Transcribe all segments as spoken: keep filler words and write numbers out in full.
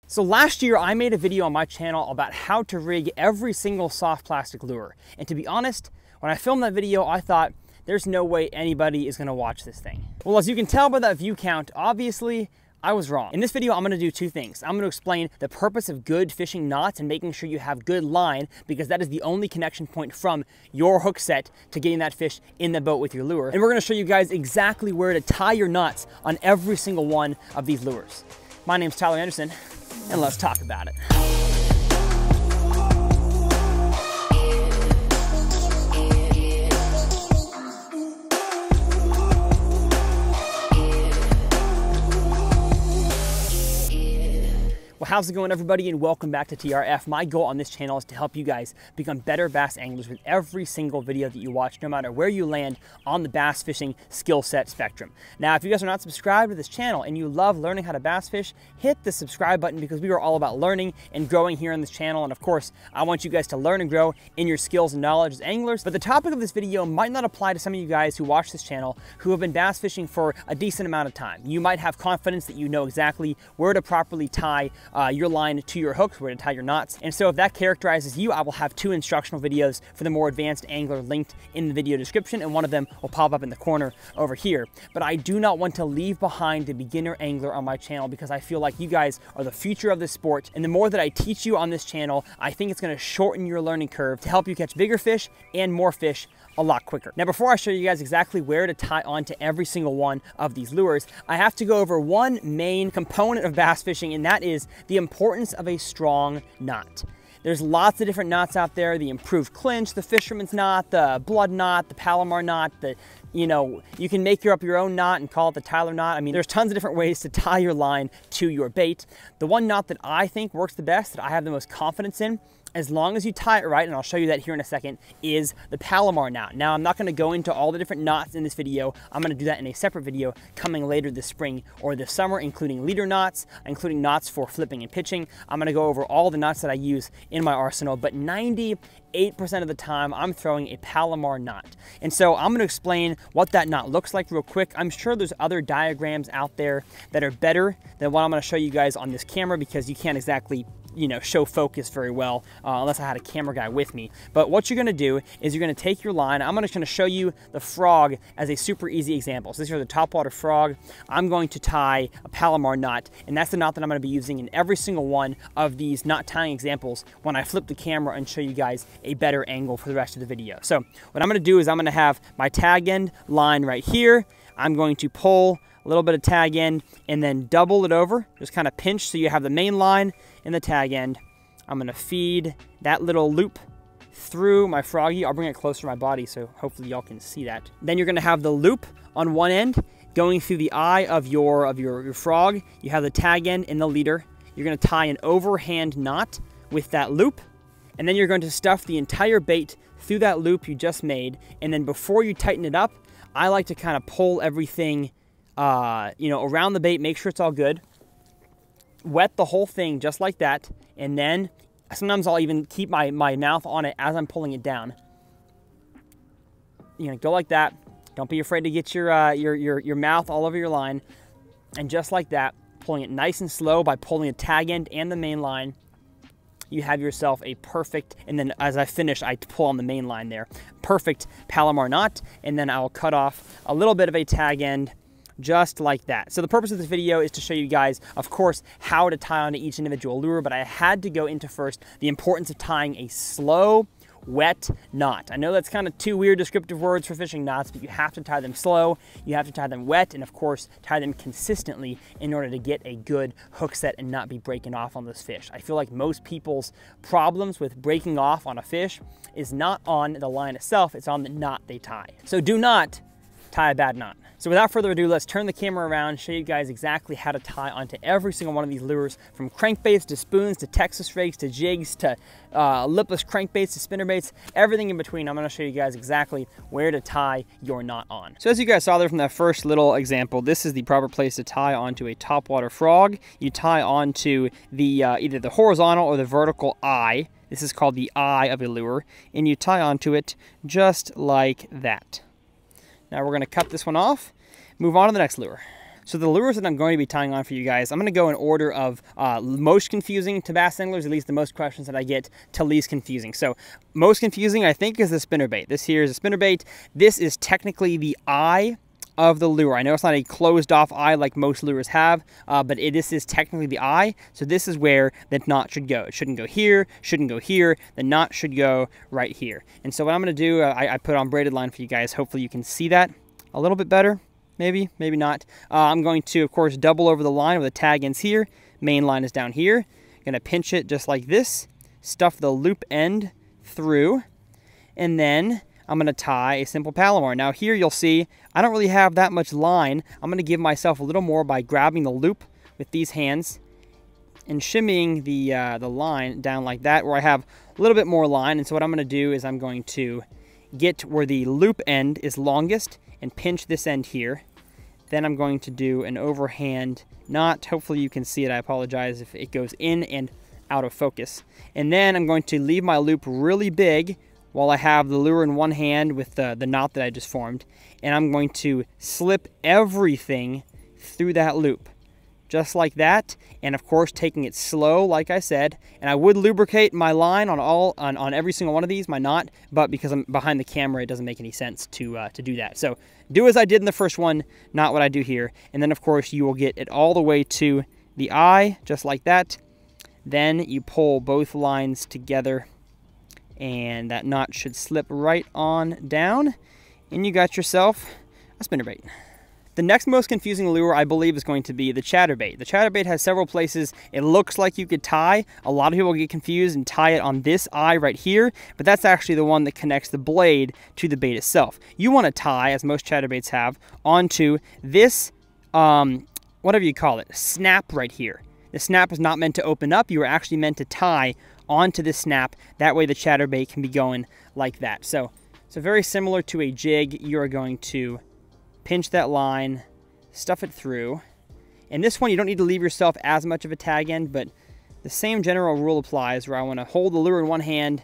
So last year I made a video on my channel about how to rig every single soft plastic lure. And to be honest, when I filmed that video, I thought there's no way anybody is gonna watch this thing. Well, as you can tell by that view count, obviously I was wrong. In this video, I'm gonna do two things. I'm gonna explain the purpose of good fishing knots and making sure you have good line, because that is the only connection point from your hook set to getting that fish in the boat with your lure. And we're gonna show you guys exactly where to tie your knots on every single one of these lures. My name's Tyler Anderson, and let's talk about it. Well, how's it going, everybody, and welcome back to T R F. My goal on this channel is to help you guys become better bass anglers with every single video that you watch, no matter where you land on the bass fishing skill set spectrum. Now, if you guys are not subscribed to this channel and you love learning how to bass fish, hit the subscribe button, because we are all about learning and growing here on this channel. And of course, I want you guys to learn and grow in your skills and knowledge as anglers. But the topic of this video might not apply to some of you guys who watch this channel who have been bass fishing for a decent amount of time. You might have confidence that you know exactly where to properly tie Uh, your line to your hooks, where to tie your knots. And so if that characterizes you, I will have two instructional videos for the more advanced angler linked in the video description, and one of them will pop up in the corner over here. But I do not want to leave behind the beginner angler on my channel, because I feel like you guys are the future of this sport. And the more that I teach you on this channel, I think it's gonna shorten your learning curve to help you catch bigger fish and more fish a lot quicker. Now, before I show you guys exactly where to tie onto every single one of these lures, I have to go over one main component of bass fishing, and that is the importance of a strong knot. There's lots of different knots out there: the improved clinch, the fisherman's knot, the blood knot, the Palomar knot, the, you know, you can make your up your own knot and call it the Tyler knot. I mean, there's tons of different ways to tie your line to your bait. The one knot that I think works the best, that I have the most confidence in, as long as you tie it right, and I'll show you that here in a second, is the Palomar knot. Now, I'm not gonna go into all the different knots in this video. I'm gonna do that in a separate video coming later this spring or this summer, including leader knots, including knots for flipping and pitching. I'm gonna go over all the knots that I use in my arsenal, but ninety-eight percent of the time, I'm throwing a Palomar knot. And so I'm gonna explain what that knot looks like real quick. I'm sure there's other diagrams out there that are better than what I'm gonna show you guys on this camera, because you can't exactly you know, show focus very well uh, unless I had a camera guy with me. But what you're gonna do is you're gonna take your line. I'm just gonna show you the frog as a super easy example. So this is the topwater frog. I'm going to tie a Palomar knot, and that's the knot that I'm gonna be using in every single one of these knot tying examples when I flip the camera and show you guys a better angle for the rest of the video. So what I'm gonna do is I'm gonna have my tag end line right here. I'm going to pull a little bit of tag end and then double it over, just kind of pinch so you have the main line and the tag end. I'm gonna feed that little loop through my froggy. I'll bring it closer to my body so hopefully y'all can see that. Then you're gonna have the loop on one end going through the eye of your of your, your frog. You have the tag end and the leader. You're gonna tie an overhand knot with that loop, and then you're going to stuff the entire bait through that loop you just made. And then before you tighten it up, I like to kind of pull everything uh, you know, around the bait, make sure it's all good. Wet the whole thing just like that, and then sometimes I'll even keep my, my mouth on it as I'm pulling it down. You know, go like that. Don't be afraid to get your, uh, your, your, your mouth all over your line. And just like that, pulling it nice and slow by pulling the tag end and the main line, you have yourself a perfect, and then as I finish, I pull on the main line there. Perfect Palomar knot, and then I'll cut off a little bit of a tag end just like that. So the purpose of this video is to show you guys, of course, how to tie onto each individual lure, but I had to go into first the importance of tying a slow, wet knot. I know that's kind of two weird descriptive words for fishing knots, but you have to tie them slow, you have to tie them wet, and of course, tie them consistently in order to get a good hook set and not be breaking off on those fish. I feel like most people's problems with breaking off on a fish is not on the line itself, it's on the knot they tie. So do not tie a bad knot. So without further ado, let's turn the camera around and show you guys exactly how to tie onto every single one of these lures, from crankbaits to spoons to Texas rigs to jigs to uh, lipless crankbaits to spinnerbaits, everything in between. I'm going to show you guys exactly where to tie your knot on. So as you guys saw there from that first little example, this is the proper place to tie onto a topwater frog. You tie onto the uh, either the horizontal or the vertical eye. This is called the eye of a lure, and you tie onto it just like that. Now we're going to cut this one off, move on to the next lure. So the lures that I'm going to be tying on for you guys, I'm going to go in order of uh, most confusing to bass anglers, at least the most questions that I get, to least confusing. So most confusing, I think, is the spinnerbait. This here is a spinnerbait. This is technically the eye of the lure. I know it's not a closed off eye like most lures have, uh, but it, this is technically the eye. So this is where the knot should go. It shouldn't go here, shouldn't go here. The knot should go right here. And so what I'm going to do, uh, I, I put on braided line for you guys. Hopefully you can see that a little bit better. Maybe, maybe not. Uh, I'm going to, of course, double over the line where the tag ends here. Main line is down here. Going to pinch it just like this. Stuff the loop end through. And then I'm going to tie a simple Palomar. Now here you'll see I don't really have that much line. I'm going to give myself a little more by grabbing the loop with these hands and shimmying the, uh, the line down like that, where I have a little bit more line. And so what I'm going to do is I'm going to get where the loop end is longest and pinch this end here. Then I'm going to do an overhand knot. Hopefully you can see it. I apologize if it goes in and out of focus. And then I'm going to leave my loop really big while I have the lure in one hand with the, the knot that I just formed. And I'm going to slip everything through that loop. Just like that, and of course taking it slow, like I said. And I would lubricate my line on all on, on every single one of these, my knot, but because I'm behind the camera, it doesn't make any sense to uh, to do that. So do as I did in the first one, not what I do here. And then of course you will get it all the way to the eye, just like that. Then you pull both lines together, and that knot should slip right on down, and you got yourself a spinnerbait. The next most confusing lure, I believe, is going to be the chatterbait. The chatterbait has several places it looks like you could tie. A lot of people get confused and tie it on this eye right here, but that's actually the one that connects the blade to the bait itself. You want to tie, as most chatterbaits have, onto this, um, whatever you call it, snap right here. The snap is not meant to open up. You are actually meant to tie onto this snap. That way the chatterbait can be going like that. So, so very similar to a jig, you are going to pinch that line, stuff it through. And this one, you don't need to leave yourself as much of a tag end, but the same general rule applies, where I want to hold the lure in one hand,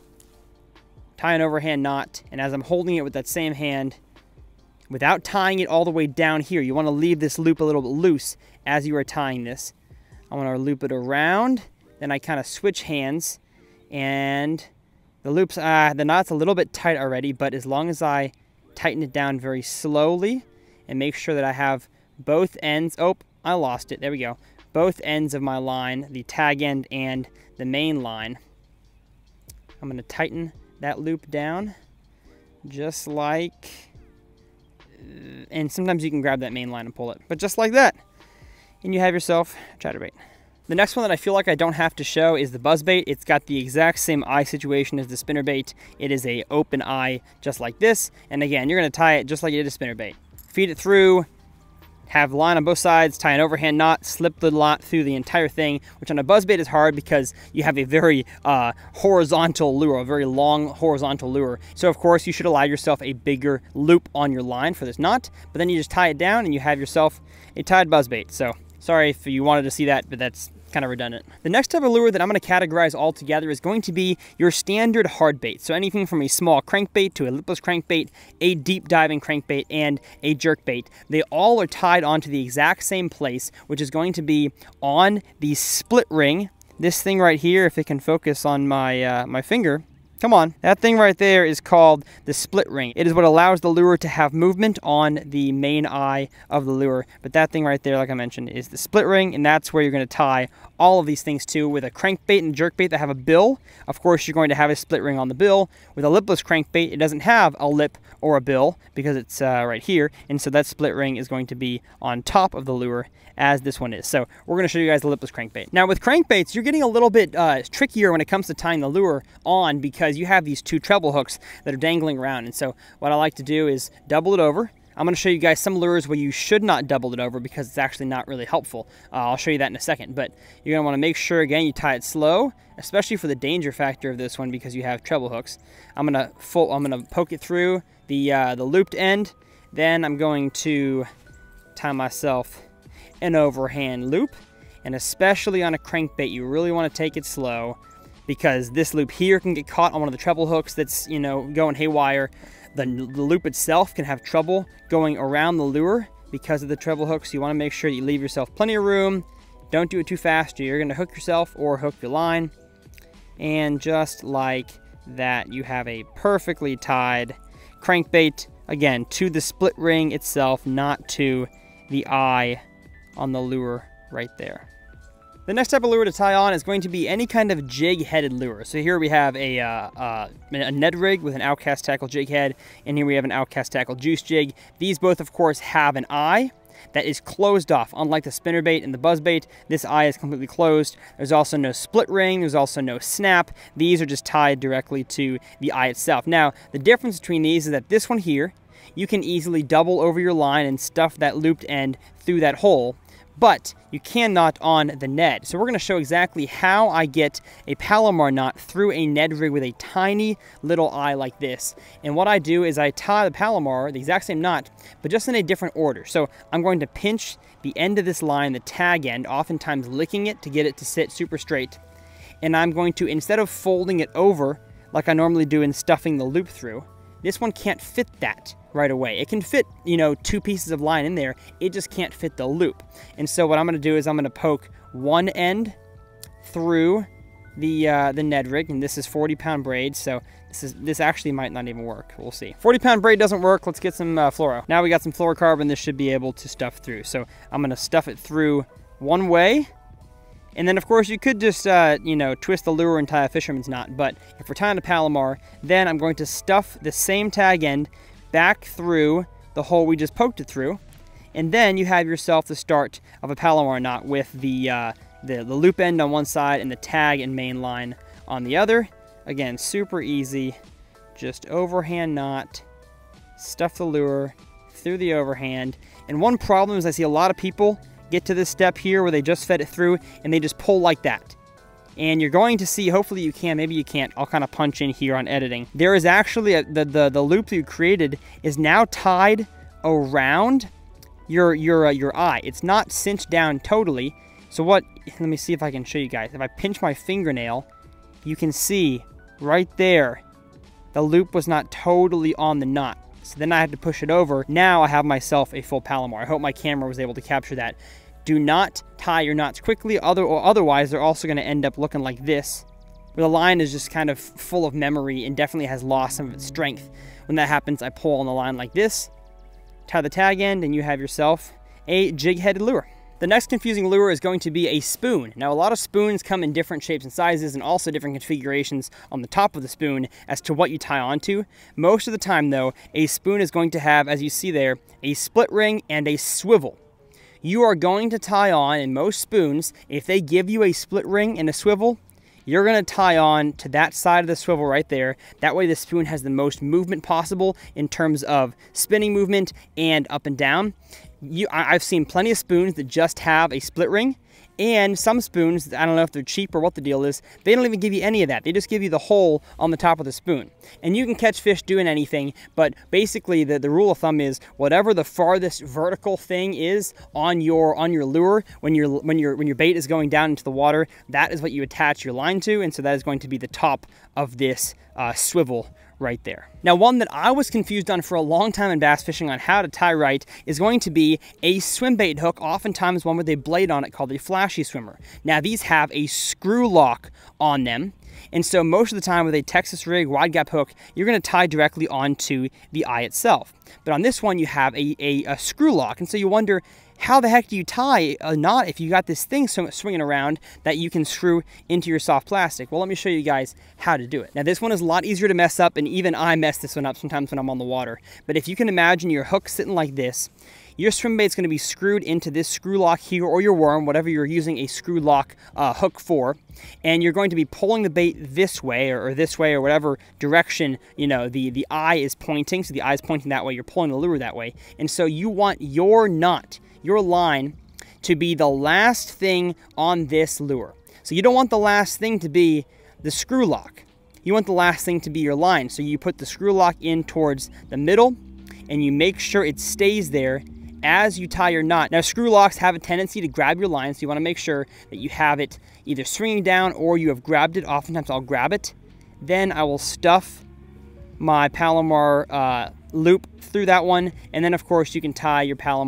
tie an overhand knot, and as I'm holding it with that same hand, without tying it all the way down here, you want to leave this loop a little bit loose as you are tying this. I want to loop it around, then I kind of switch hands, and the loops, uh, the knot's a little bit tight already, but as long as I tighten it down very slowly and make sure that I have both ends. Oh, I lost it. There we go. Both ends of my line, the tag end and the main line. I'm going to tighten that loop down just like, and sometimes you can grab that main line and pull it, but just like that. And you have yourself a chatterbait. The next one that I feel like I don't have to show is the buzzbait. It's got the exact same eye situation as the spinnerbait. It is a open eye just like this. And again, you're gonna tie it just like you did a spinnerbait. Feed it through, have line on both sides, tie an overhand knot, slip the knot through the entire thing, which on a buzzbait is hard because you have a very uh, horizontal lure, a very long horizontal lure. So of course you should allow yourself a bigger loop on your line for this knot, but then you just tie it down and you have yourself a tied buzzbait. So sorry if you wanted to see that, but that's kind of redundant. The next type of lure that I'm going to categorize all together is going to be your standard hard bait. So anything from a small crankbait to a lipless crankbait, a deep diving crankbait, and a jerkbait. They all are tied onto the exact same place, which is going to be on the split ring. This thing right here, if it can focus on my, uh, my finger. Come on, that thing right there is called the split ring. It is what allows the lure to have movement on the main eye of the lure. But that thing right there, like I mentioned, is the split ring, and that's where you're going to tie all of these things to. With a crankbait and jerkbait that have a bill, of course you're going to have a split ring on the bill. With a lipless crankbait, it doesn't have a lip or a bill because it's uh, right here, and so that split ring is going to be on top of the lure as this one is. So we're going to show you guys the lipless crankbait. Now with crankbaits, you're getting a little bit uh, trickier when it comes to tying the lure on, because you have these two treble hooks that are dangling around. And so what I like to do is double it over. I'm going to show you guys some lures where you should not double it over because it's actually not really helpful. Uh, I'll show you that in a second, but you're going to want to make sure, again, you tie it slow, especially for the danger factor of this one because you have treble hooks. I'm going to full, I'm going to poke it through the, uh, the looped end. Then I'm going to tie myself an overhand loop, and especially on a crankbait, you really want to take it slow because this loop here can get caught on one of the treble hooks that's, you know, going haywire. The, the loop itself can have trouble going around the lure because of the treble hook, so you want to make sure that you leave yourself plenty of room. Don't do it too fast, or you're going to hook yourself or hook your line. And just like that, you have a perfectly tied crankbait, again, to the split ring itself, not to the eye on the lure right there. The next type of lure to tie on is going to be any kind of jig-headed lure. So here we have a, uh, uh, a Ned rig with an outcast tackle jig head, and here we have an outcast tackle juice jig. These both, of course, have an eye that is closed off. Unlike the spinnerbait and the buzzbait, this eye is completely closed. There's also no split ring. There's also no snap. These are just tied directly to the eye itself. Now, the difference between these is that this one here, you can easily double over your line and stuff that looped end through that hole, but you cannot on the Ned. So we're going to show exactly how I get a Palomar knot through a Ned rig with a tiny little eye like this. And what I do is I tie the Palomar, the exact same knot, but just in a different order. So I'm going to pinch the end of this line, the tag end, oftentimes licking it to get it to sit super straight. And I'm going to, instead of folding it over like I normally do in stuffing the loop through, this one can't fit that right away. It can fit, you know, two pieces of line in there. It just can't fit the loop. And so what I'm going to do is I'm going to poke one end through the uh, the Ned rig, and this is forty pound braid, so this is this actually might not even work. We'll see. forty pound braid doesn't work. Let's get some uh, fluoro. Now we got some fluorocarbon. This should be able to stuff through. So I'm going to stuff it through one way. And then, of course, you could just, uh, you know, twist the lure and tie a fisherman's knot. But if we're tying a Palomar, then I'm going to stuff the same tag end back through the hole we just poked it through. And then you have yourself the start of a Palomar knot with the, uh, the, the loop end on one side and the tag and main line on the other. Again, super easy. Just overhand knot, stuff the lure through the overhand. And one problem is I see a lot of people get to this step here where they just fed it through and they just pull like that. And you're going to see, hopefully you can, maybe you can't, I'll kind of punch in here on editing. There is actually, a, the, the, the loop that you created is now tied around your, your, uh, your eye. It's not cinched down totally. So what, let me see if I can show you guys. If I pinch my fingernail, you can see right there, the loop was not totally on the knot. So then I had to push it over. Now I have myself a full Palomar. I hope my camera was able to capture that. Do not tie your knots quickly, other, or otherwise they're also going to end up looking like this, where the line is just kind of full of memory and definitely has lost some of its strength. When that happens, I pull on the line like this, tie the tag end, and you have yourself a jig-headed lure. The next confusing lure is going to be a spoon. Now, a lot of spoons come in different shapes and sizes and also different configurations on the top of the spoon as to what you tie onto. Most of the time, though, a spoon is going to have, as you see there, a split ring and a swivel. You are going to tie on, in most spoons, if they give you a split ring and a swivel, you're going to tie on to that side of the swivel right there. That way the spoon has the most movement possible in terms of spinning movement and up and down. You, I've seen plenty of spoons that just have a split ring, and some spoons, I don't know if they're cheap or what the deal is, they don't even give you any of that. They just give you the hole on the top of the spoon. And you can catch fish doing anything, but basically the, the rule of thumb is whatever the farthest vertical thing is on your on your lure, when your when your when your bait is going down into the water, that is what you attach your line to, and so that is going to be the top of this uh, swivel right there. Now, one that I was confused on for a long time in bass fishing on how to tie right is going to be a swim bait hook, oftentimes one with a blade on it called a flashy swimmer. Now, these have a screw lock on them, and so most of the time with a Texas rig wide gap hook, you're going to tie directly onto the eye itself. But on this one, you have a, a, a screw lock, and so you wonder, how the heck do you tie a knot if you got this thing swinging around that you can screw into your soft plastic? Well, let me show you guys how to do it. Now, this one is a lot easier to mess up, and even I mess this one up sometimes when I'm on the water. But if you can imagine your hook sitting like this, your swim bait's going to be screwed into this screw lock here, or your worm, whatever you're using a screw lock uh, hook for, and you're going to be pulling the bait this way or, or this way or whatever direction, you know, the, the eye is pointing. So the eye is pointing that way, you're pulling the lure that way. And so you want your knot, your line, to be the last thing on this lure. So you don't want the last thing to be the screw lock. You want the last thing to be your line. So you put the screw lock in towards the middle, and you make sure it stays there as you tie your knot. Now, screw locks have a tendency to grab your line, so you want to make sure that you have it either swinging down or you have grabbed it. Oftentimes I'll grab it. Then I will stuff my Palomar uh, loop through that one, and then of course you can tie your Palomar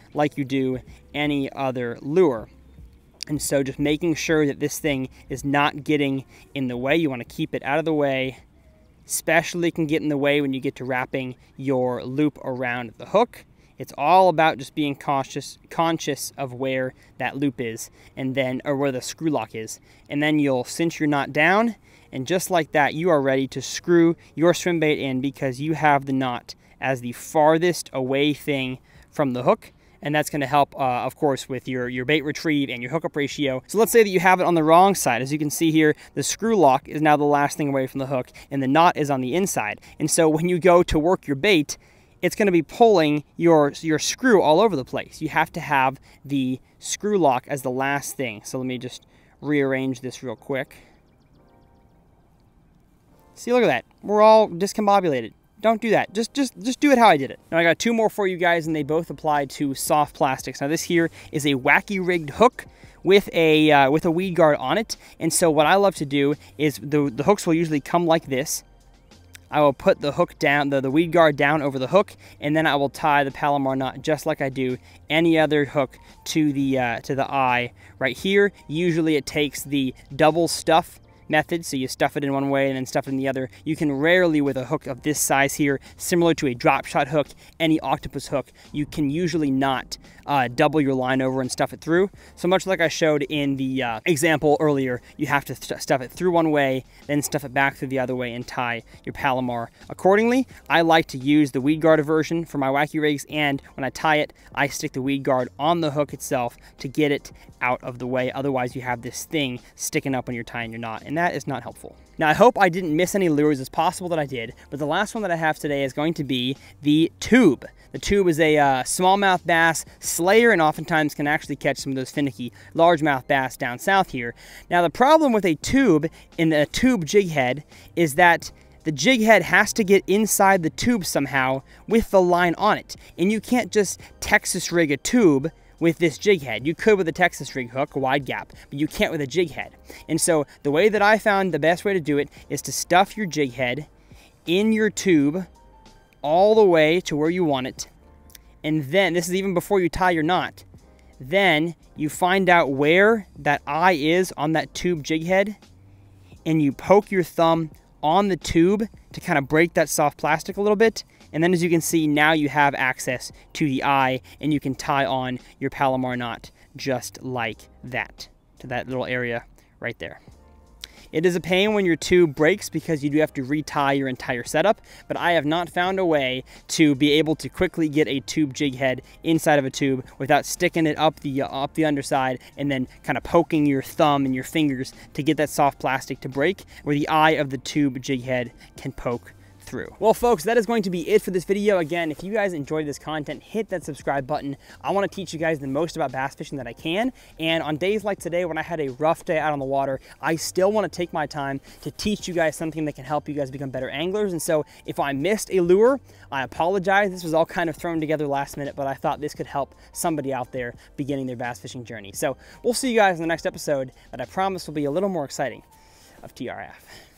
like you do any other lure. And so just making sure that this thing is not getting in the way. You want to keep it out of the way, especially can get in the way when you get to wrapping your loop around the hook. It's all about just being cautious, conscious of where that loop is, and then, or where the screw lock is. And then you'll cinch your knot down, and just like that, you are ready to screw your swim bait in, because you have the knot as the farthest away thing from the hook. And that's going to help, uh, of course, with your, your bait retrieve and your hookup ratio. So let's say that you have it on the wrong side. As you can see here, the screw lock is now the last thing away from the hook, and the knot is on the inside. And so when you go to work your bait, it's going to be pulling your, your screw all over the place. You have to have the screw lock as the last thing. So let me just rearrange this real quick. See, look at that. We're all discombobulated. Don't do that. Just, just, just do it how I did it. Now I got two more for you guys, and they both apply to soft plastics. Now this here is a wacky rigged hook with a uh, with a weed guard on it. And so what I love to do is the the hooks will usually come like this. I will put the hook down, the, the weed guard down over the hook, and then I will tie the Palomar knot just like I do any other hook to the uh, to the eye right here. Usually it takes the double stuff method, so you stuff it in one way and then stuff it in the other. You can rarely, with a hook of this size here, similar to a drop shot hook, any octopus hook, you can usually not uh, double your line over and stuff it through. So much like I showed in the uh, example earlier, you have to st stuff it through one way, then stuff it back through the other way and tie your Palomar accordingly. I like to use the weed guard version for my wacky rigs, and when I tie it, I stick the weed guard on the hook itself to get it out of the way. Otherwise, you have this thing sticking up when you're tying your knot, and that is not helpful. Now, I hope I didn't miss any lures. It's possible that I did, but the last one that I have today is going to be the tube. The tube is a uh, smallmouth bass slayer, and oftentimes can actually catch some of those finicky largemouth bass down south here. Now, the problem with a tube in a tube jig head is that the jig head has to get inside the tube somehow with the line on it, and you can't just Texas rig a tube with this jig head. You could with a Texas rig hook, a wide gap, but you can't with a jig head. And so the way that I found the best way to do it is to stuff your jig head in your tube all the way to where you want it. And then, this is even before you tie your knot, then you find out where that eye is on that tube jig head, and you poke your thumb on the tube to kind of break that soft plastic a little bit. And then, as you can see, now you have access to the eye, and you can tie on your Palomar knot just like that, to that little area right there. It is a pain when your tube breaks because you do have to retie your entire setup, but I have not found a way to be able to quickly get a tube jig head inside of a tube without sticking it up the, uh, up the underside and then kind of poking your thumb and your fingers to get that soft plastic to break, where the eye of the tube jig head can poke through. Well, folks, that is going to be it for this video. Again, if you guys enjoyed this content, hit that subscribe button. I want to teach you guys the most about bass fishing that I can, and on days like today when I had a rough day out on the water, I still want to take my time to teach you guys something that can help you guys become better anglers. And so if I missed a lure, I apologize. This was all kind of thrown together last minute, but I thought this could help somebody out there beginning their bass fishing journey. So we'll see you guys in the next episode that I promise will be a little more exciting of T R F.